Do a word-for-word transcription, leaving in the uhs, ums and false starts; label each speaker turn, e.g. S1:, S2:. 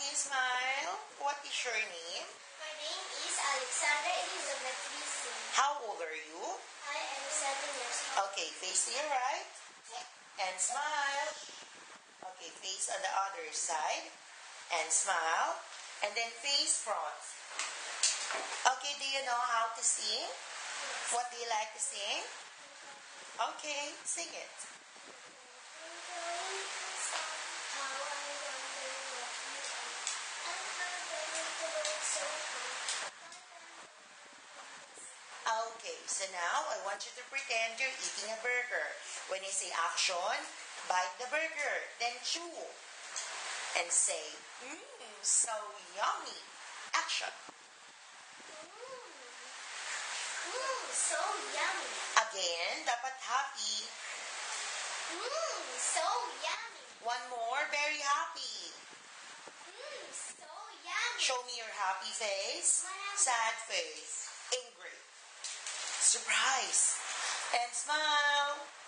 S1: Okay, smile. What is your name?
S2: My name is Alexander Elizabeth Rizzi.
S1: How old are you?
S2: I am seven years old.
S1: Okay, face to your right. And smile. Okay, face on the other side. And smile. And then face front. Okay, do you know how to sing?
S2: Yes.
S1: What do you like to sing? Okay, sing it. Okay, so now I want you to pretend you're eating a burger. When you say action, bite the burger, then chew. And say, mmm, so yummy. Action.
S2: Mmm, so yummy.
S1: Again, dapat happy.
S2: Mmm, so yummy.
S1: One more, very happy.
S2: Mmm, so yummy.
S1: Show me your happy face, sad face, angry, surprise, and smile.